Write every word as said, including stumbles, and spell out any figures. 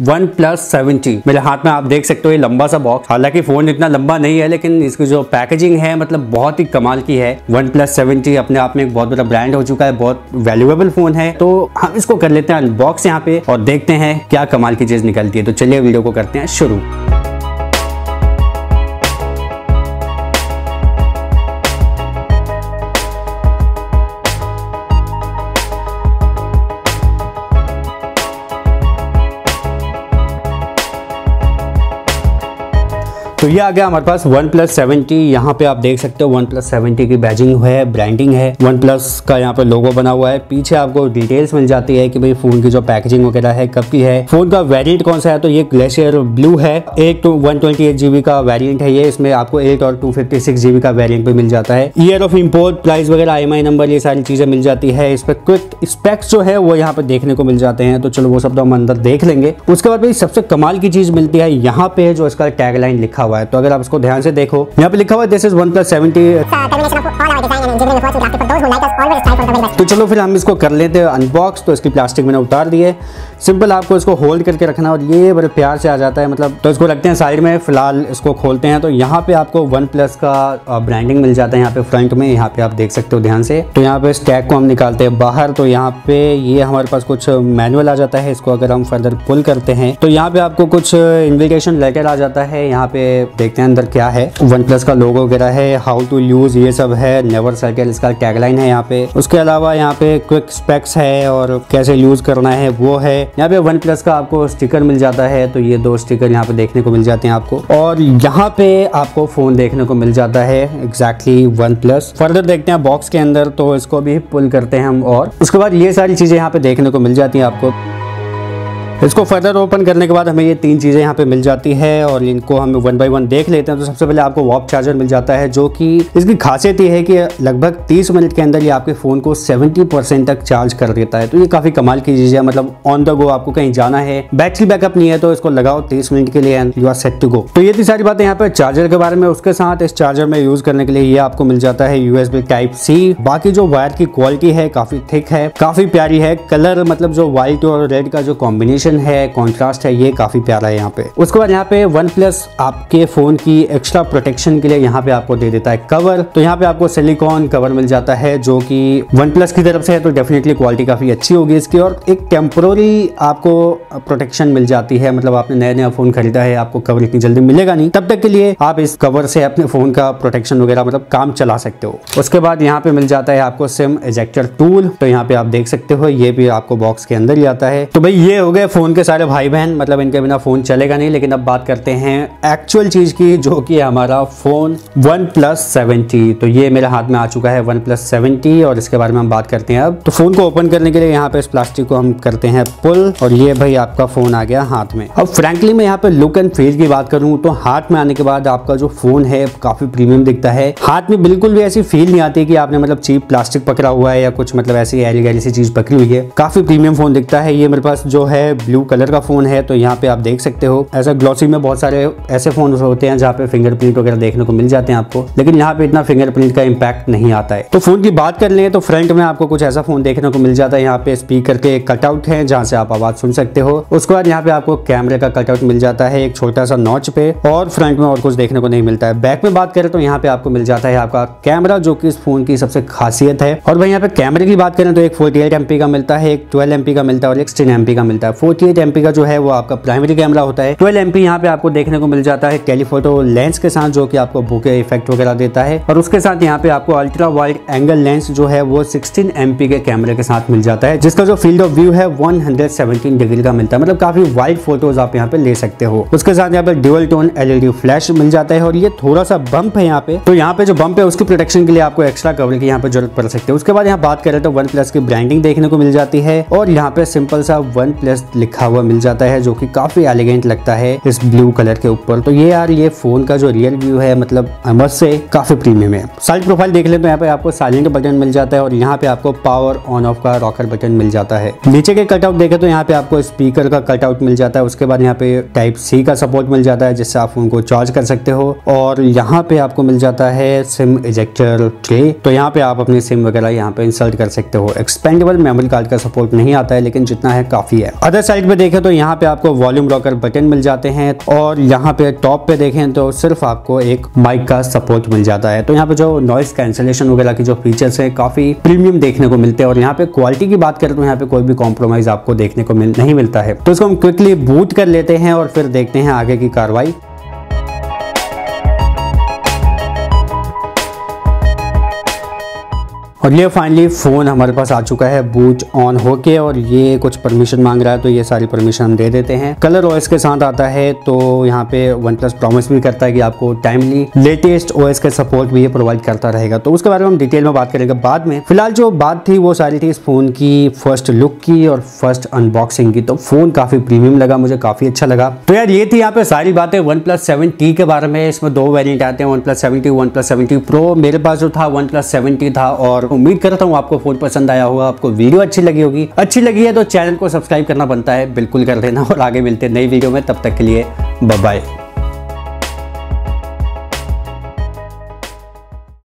One plus seventy. मेरे हाथ में आप देख सकते हो ये लंबा सा बॉक्स, हालांकि फोन इतना लंबा नहीं है लेकिन इसकी जो पैकेजिंग है मतलब बहुत ही कमाल की है। वन प्लस सेवेंटी अपने आप में एक बहुत बड़ा ब्रांड हो चुका है, बहुत वैल्यूएबल फोन है। तो हम इसको कर लेते हैं अनबॉक्स यहाँ पे और देखते हैं क्या कमाल की चीज निकलती है। तो चलिए वीडियो को करते हैं शुरू। तो ये आ गया हमारे पास वन प्लस सेवेंटी। यहाँ पे आप देख सकते हो वन प्लस सेवेंटी की बैजिंग है, ब्रांडिंग है, वन प्लस का यहाँ पे लोगो बना हुआ है। पीछे आपको डिटेल्स मिल जाती है कि भाई फोन की जो पैकेजिंग वगैरह है कब की है, फोन का वेरिएंट कौन सा है। तो ये ग्लेशियर ब्लू है, एक तो वन ट्वेंटी एट जीबी का वेरिएंट है ये। इसमें आपको एट और टू फिफ्टी सिक्स जीबी का वेरिएंट भी मिल जाता है। ईयर ऑफ इम्पोर्ट, प्राइस वगैरह, आई एम आई नंबर, ये सारी चीजें मिल जाती है। इस पर क्विक स्पेक्स जो है वो यहाँ पे देखने को मिल जाते हैं। तो चलो वो सब तो हम अंदर देख लेंगे। उसके बाद भाई सबसे कमाल की चीज मिलती है यहाँ पे जो इसका टैगलाइन लिखा हुआ है। तो अगर आप इसको ध्यान से देखो, यहाँ पे लिखा हुआ है this is OnePlus seventy. तो चलो फिर हम इसको कर लेते हैं अनबॉक्स। तो इसकी प्लास्टिक मैंने उतार दी है। सिंपल आपको इसको होल्ड करके रखना और ये बड़े प्यार से आ जाता है मतलब। तो इसको रखते हैं साइड में, फिलहाल इसको खोलते हैं। तो यहाँ पे आपको वन प्लस का ब्रांडिंग मिल जाता है यहाँ पे फ्रंट में, यहाँ पे आप देख सकते हो ध्यान से। तो यहाँ पे इस टैग को हम निकालते हैं बाहर। तो यहाँ पे ये हमारे पास कुछ मैनुअल आ जाता है। इसको अगर हम फर्दर पुल करते हैं तो यहाँ पे आपको कुछ इन्विटेशन लेटर आ जाता है। यहाँ पे देखते हैं अंदर क्या है। वन प्लस का लोगो वगैरह है, हाउ टू यूज ये सब है, नेवर सेटल इसका टैगलाइन है यहाँ पे। उसके अलावा यहाँ पे क्विक स्पेक्स है और कैसे यूज करना है वो है। यहाँ पे वन प्लस का आपको स्टिकर मिल जाता है। तो ये दो स्टिकर यहाँ पे देखने को मिल जाते हैं आपको। और यहाँ पे आपको फोन देखने को मिल जाता है एग्जैक्टली वन प्लस। फर्दर देखते हैं बॉक्स के अंदर, तो इसको भी पुल करते हैं हम और उसके बाद ये सारी चीजें यहाँ पे देखने को मिल जाती है आपको। इसको फर्दर ओपन करने के बाद हमें ये तीन चीज़ें यहाँ पे मिल जाती है और इनको हम वन बाय वन देख लेते हैं। तो सबसे पहले आपको वॉप चार्जर मिल जाता है, जो कि इसकी खासियत ये है कि लगभग तीस मिनट के अंदर ये आपके फ़ोन को सत्तर परसेंट तक चार्ज कर देता है। तो ये काफ़ी कमाल की चीज़ है, मतलब ऑन द गो आपको कहीं जाना है, बैटरी बैकअप नहीं है तो इसको लगाओ तीस मिनट के लिए and you are set to go. तो ये थी सारी बातें यहाँ पे चार्जर के बारे में। उसके साथ इस चार्जर में यूज़ करने के लिए ये आपको मिल जाता है यूएसबी टाइप सी। बाकी जो वायर की क्वालिटी है काफ़ी थिक है, काफ़ी प्यारी है। कलर मतलब जो व्हाइट और रेड का जो कॉम्बिनेशन है, कॉन्ट्रास्ट है, ये काफी प्यारा है यहाँ पे। उसके बाद यहाँ पे वन प्लस आपके फोन की एक्स्ट्रा प्रोटेक्शन के लिए यहाँ पे आपको दे देता है कवर। तो यहाँ पे आपको सिलिकॉन कवर मिल जाता है जो कि वन प्लस की तरफ से है, तो डेफिनेटली क्वालिटी काफी अच्छी होगी इसकी। और एक टेम्पोररी आपको प्रोटेक्शन मिल जाती है, मतलब आपने नया नया फोन खरीदा है, आपको कवर इतनी जल्दी मिलेगा नहीं, तब तक के लिए आप इस कवर से अपने फोन का प्रोटेक्शन वगैरह मतलब काम चला सकते हो। उसके बाद यहाँ पे मिल जाता है आपको सिम इजेक्टर टूल। तो यहाँ पे आप देख सकते हो ये भी आपको बॉक्स के अंदर ही आता है। तो भाई ये हो गए फोन के सारे भाई बहन, मतलब इनके बिना फोन चलेगा नहीं। लेकिन अब बात करते हैं एक्चुअल चीज की, जो कि हमारा फोन वन प्लस सेवेंटी। तो ये मेरे हाथ में आ चुका है वन प्लस सेवेंटी और इसके बारे में हम बात करते हैं अब। तो फोन को ओपन करने के लिए यहाँ पे इस प्लास्टिक को हम करते हैं पुल और ये भाई आपका फोन आ गया हाथ में। अब फ्रैंकली मैं यहाँ पे लुक एंड फील की बात करूँ तो हाथ में आने के बाद आपका जो फोन है काफी प्रीमियम दिखता है। हाथ में बिल्कुल भी ऐसी फील नहीं आती कि आपने मतलब चीप प्लास्टिक पकड़ा हुआ है या कुछ मतलब ऐसी एली गैली सी चीज पकड़ी हुई है। काफी प्रीमियम फोन दिखता है। ये मेरे पास जो है ब्लू कलर का फोन है। तो यहाँ पे आप देख सकते हो ऐसा ग्लॉसी में बहुत सारे ऐसे फोन होते हैं जहाँ पे फिंगरप्रिंट वगैरह देखने को मिल जाते हैं आपको, लेकिन यहाँ पे इतना फिंगरप्रिंट का इम्पैक्ट नहीं आता है। तो फोन की बात कर ले तो फ्रंट में आपको कुछ ऐसा फोन देखने को मिल जाता है। यहाँ पे स्पीकर के कटआउट है जहाँ से आप आवाज सुन सकते हो। उसके बाद यहाँ पे आपको कैमरे का कटआउट मिल जाता है एक छोटा सा नॉच पे, और फ्रंट में और कुछ देखने को नहीं मिलता है। बैक में बात करें तो यहाँ पे आपको मिल जाता है आपका कैमरा, जो कि इस फोन की सबसे खासियत है। और भाई यहाँ पे कैमरे की बात करें तो एक फोर्टी एट एमपी का मिलता है, एक ट्वेल्व एमपी का मिलता है और एक सिक्सटीन एमपी का मिलता है। फोर्टी एट एमपी का जो है वो आपका प्राइमरी कैमरा होता है। ट्वेल्व एमपी यहाँ पे आपको देखने को मिल जाता है टेलीफोटो लेंस के साथ, जो कि आपको बुके इफेक्ट वगैरह देता है। और उसके साथ यहाँ पे आपको अल्ट्रा वाइड एंगल लेंस जो है वो सिक्सटीन एमपी के कैमरे के साथ मिल जाता है, जिसका जो फील्ड ऑफ व्यू है वन हंड्रेड सेवेंटीन डिग्री का मिलता है, मतलब काफी वाइड फोटोज आप यहाँ पे ले सकते हो। उसके साथ यहाँ पे ड्यूअल टोन एलईडी फ्लैश मिल जाता है और ये थोड़ा सा बम्प है यहाँ पे, तो यहाँ पे जो बम्प है उसकी प्रोटेक्शन के लिए आपको एक्स्ट्रा कवर की यहाँ पे जरूरत पड़ सकती है। उसके बाद यहाँ बात करें तो वन प्लस की ब्रांडिंग देखने को मिल जाती है और यहाँ पे सिंपल सा वन प्लस लिखा हुआ मिल जाता है, जो कि काफी एलिगेंट लगता है इस ब्लू कलर के ऊपर। तो ये यार ये फोन का जो रियल व्यू है मतलब मस्त से काफी प्रीमियम है। साइड प्रोफाइल देख ले तो यहाँ पे आपको साइलेंट बटन मिल जाता है और यहाँ पे आपको पावर ऑन ऑफ का रॉकर बटन मिल जाता है। नीचे के कटआउट देखे तो यहाँ पे आपको स्पीकर का कटआउट मिल जाता है। उसके बाद यहाँ पे टाइप सी का सपोर्ट मिल जाता है, जिससे आप फोन को चार्ज कर सकते हो। और यहाँ पे आपको मिल जाता है सिम इजेक्टर ट्रे, तो यहाँ पे आप अपनी सिम वगैरह यहाँ पे इंसर्ट कर सकते हो। एक्सपेंडेबल मेमोरी कार्ड का सपोर्ट नहीं आता है, लेकिन जितना है काफी है। अदर साइड पे देखें तो यहाँ पे आपको वॉल्यूम रॉकर बटन मिल जाते हैं और यहाँ पे टॉप पे देखें तो सिर्फ आपको एक माइक का सपोर्ट मिल जाता है। तो यहाँ पे जो नॉइस कैंसलेशन वगैरह की जो फीचर्स है काफी प्रीमियम देखने को मिलते हैं और यहाँ पे क्वालिटी की बात करें तो यहाँ पे कोई भी कॉम्प्रोमाइज आपको देखने को मिल नहीं मिलता है। तो इसको हम क्विकली बूट कर लेते हैं और फिर देखते हैं आगे की कार्रवाई। और ये फाइनली फ़ोन हमारे पास आ चुका है बूट ऑन होके और ये कुछ परमिशन मांग रहा है तो ये सारी परमिशन हम दे देते हैं। कलर ओएस के साथ आता है तो यहाँ पे वन प्लस प्रॉमिस भी करता है कि आपको टाइमली लेटेस्ट ओएस के सपोर्ट भी ये प्रोवाइड करता रहेगा। तो उसके बारे में हम डिटेल में बात करेंगे बाद में। फिलहाल जो बात थी वो सारी थी इस फोन की फर्स्ट लुक की और फर्स्ट अनबॉक्सिंग की। तो फोन काफी प्रीमियम लगा, मुझे काफी अच्छा लगा। तो यार ये थी यहाँ पे सारी बातें वन प्लस सेवन टी के बारे में। इसमें दो वेरियंट आते हैं, OnePlus seven T, OnePlus seven T pro. मेरे पास जो था वन प्लस सेवन टी था और उम्मीद करता हूँ आपको फोन पसंद आया होगा, आपको वीडियो अच्छी लगी होगी। अच्छी लगी है तो चैनल को सब्सक्राइब करना बनता है, बिल्कुल कर देना और आगे मिलते हैं नई वीडियो में। तब तक के लिए बाय बाय।